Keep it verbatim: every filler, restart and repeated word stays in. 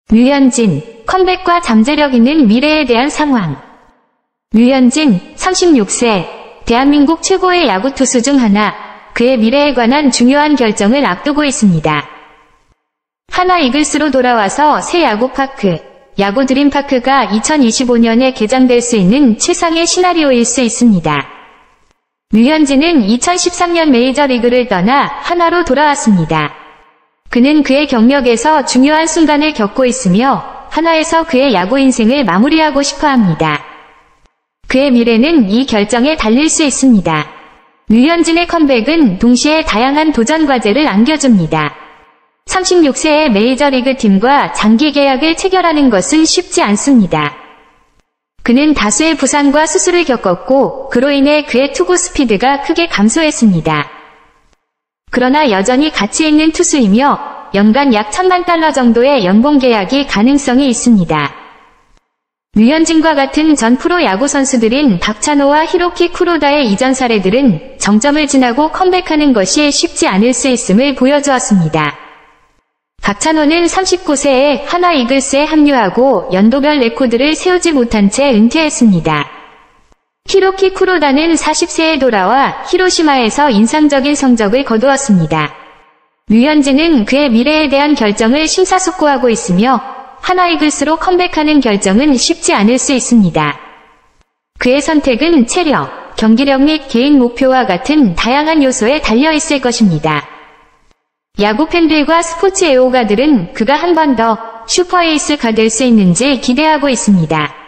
류현진, 컴백과 잠재력 있는 미래에 대한 상황. 류현진, 삼십육 세, 대한민국 최고의 야구 투수 중 하나, 그의 미래에 관한 중요한 결정을 앞두고 있습니다. 하나 이글스로 돌아와서 새 야구파크, 야구 드림파크가 이천이십오 년에 개장될 수 있는 최상의 시나리오일 수 있습니다. 류현진은 이천십삼 년 메이저리그를 떠나 하나로 돌아왔습니다. 그는 그의 경력에서 중요한 순간을 겪고 있으며 하나에서 그의 야구 인생을 마무리하고 싶어 합니다. 그의 미래는 이 결정에 달릴 수 있습니다. 류현진의 컴백은 동시에 다양한 도전 과제를 안겨줍니다. 삼십육 세의 메이저리그 팀과 장기 계약을 체결하는 것은 쉽지 않습니다. 그는 다수의 부상과 수술을 겪었고 그로 인해 그의 투구 스피드가 크게 감소했습니다. 그러나 여전히 가치 있는 투수이며 연간 약 천만 달러 정도의 연봉 계약이 가능성이 있습니다. 류현진과 같은 전 프로 야구 선수들인 박찬호와 히로키 쿠로다의 이전 사례들은 정점을 지나고 컴백하는 것이 쉽지 않을 수 있음을 보여주었습니다. 박찬호는 삼십구 세에 하나 이글스에 합류하고 연도별 레코드를 세우지 못한 채 은퇴했습니다. 히로키 쿠로다는 사십 세에 돌아와 히로시마에서 인상적인 성적을 거두었습니다. 류현진은 그의 미래에 대한 결정을 심사숙고하고 있으며 하나 이글스로 컴백하는 결정은 쉽지 않을 수 있습니다. 그의 선택은 체력, 경기력 및 개인 목표와 같은 다양한 요소에 달려있을 것입니다. 야구 팬들과 스포츠 애호가들은 그가 한 번 더 슈퍼에이스가 될 수 있는지 기대하고 있습니다.